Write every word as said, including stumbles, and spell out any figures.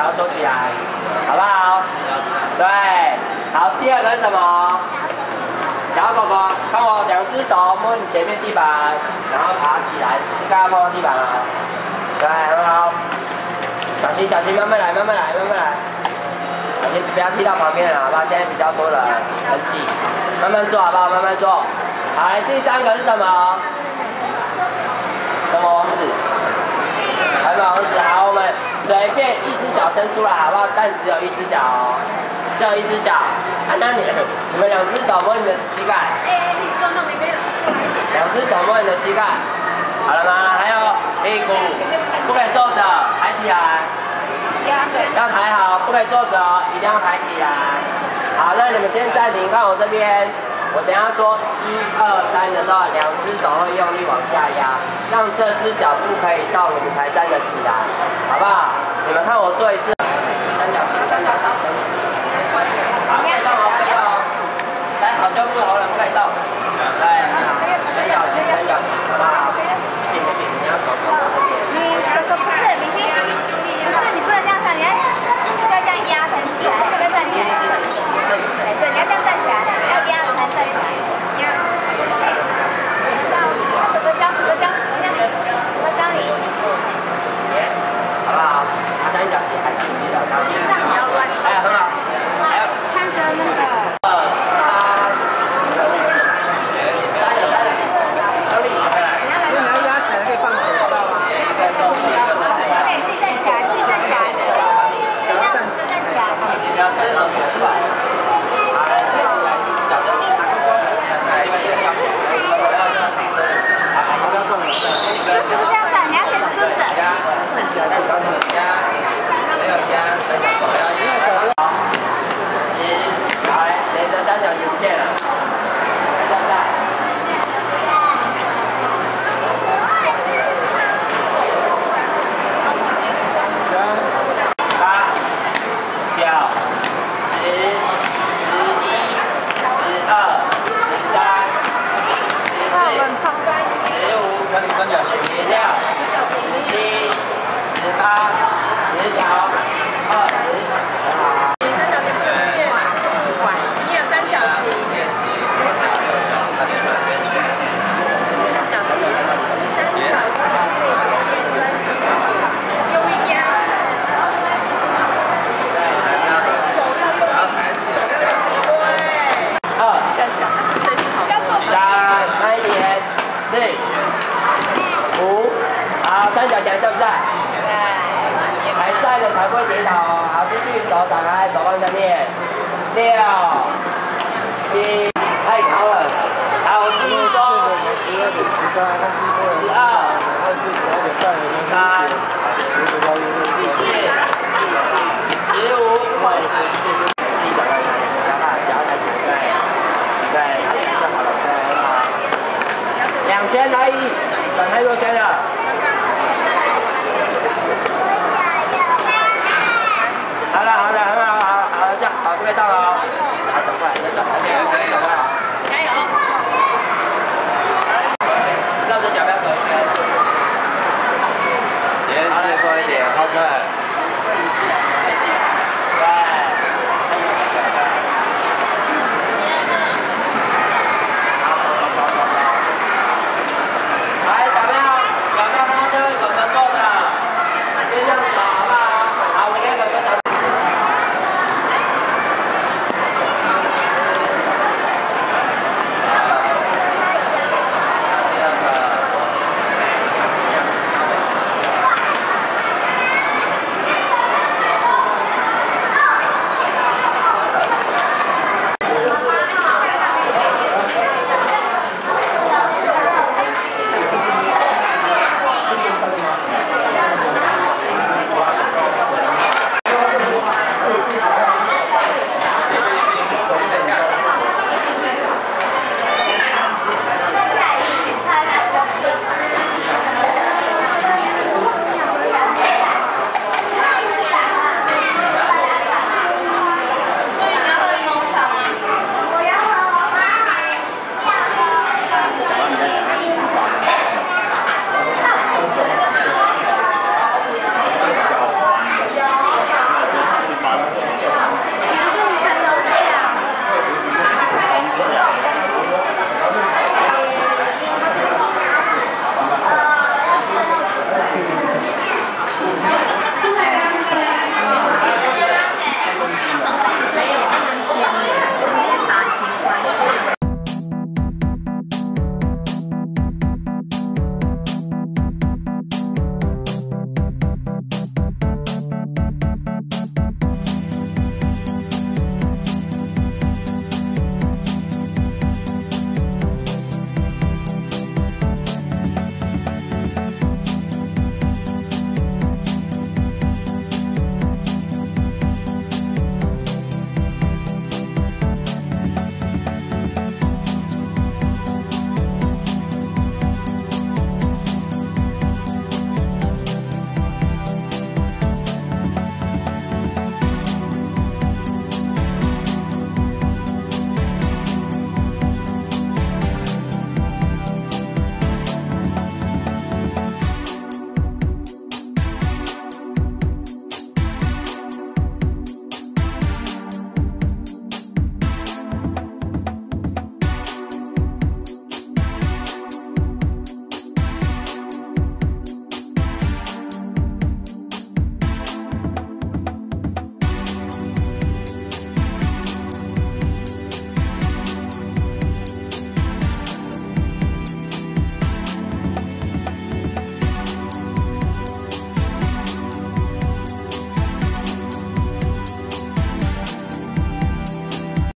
要收起来，好不好？对，好，第二个是什么？小狗狗，看我两只手摸你前面地板，然后爬起来，膝盖要碰到地板了。对，很好。小心小心，慢慢来，慢慢来，慢慢来。小心不要踢到旁边了，好不好？现在比较多人，很挤，慢慢做好不好？慢慢做。好，来第三个是什么？什么王子？海马王子。好，我们随便一只脚伸出来，好不好？但只有一只脚哦，只有一只脚。啊，那你你们两只手摸你的膝盖。两只手摸你的膝盖，好了吗？还有屁股，不可以坐着，抬起来。要抬好，不可以坐着，一定要抬起来。好，那你们先暂停，看我这边。我等一下说一二三的时候，两只手会用力往下压，让这只脚不可以动，你们才站得起来，好不好？你们看我做一次，三角形，三角形。好，可以动哦，可以动哦。抬好就不头了，不可以动。对，三角形，三角形，好不好？行不行？你要手手往这边。 你手手不是，明星，不是，你不能这样看，你要要这样压才起来，再站起来。哎，对，你要这样站起来，要压了才站起来。压。像哥哥教，哥哥教，我这样，哥哥教你。 好不好？三角形还是记得高兴。哎，很好。还有看着那个。 二三，三个三个，用力。 所以你要压起来可以放手，知道吗？ 可以自己站起来，自己站起来，自己站自己站起来。 不要伸手出来。好，来，再出来，一只脚就打勾勾。来，这边要。好，要不要动？ 不是这样站，你要先蹲着。 站起来，再高点。压，没有压，三角形要压。好，十，好，来，连着三角形不见了。还在不在？八、九、十、十一、十二、十三、十四、十五、 教你三角形。 十六、十七、十八、十九、二十，很好。 你有三角形。 二、三、慢一点，四、五，好，三角形在不在？还在的才不会跌倒哦。好，继续手打开，手放下面。六、七，太高了。好，十中，十二、三、十四、十五。自己找到哪里？脚踏，脚抬起来，对，对，抬起来就好了，对，很好。两圈而已，转太多圈了。好了好了，很好，好好这样，好，这边到了哦。好，转过来，再转，这边可以转过来。 加油！ 绕着脚不要走一圈。 连接多一点，好看。